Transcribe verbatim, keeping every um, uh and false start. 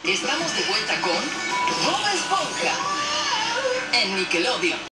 Estamos de vuelta con Bob Esponja en Nickelodeon.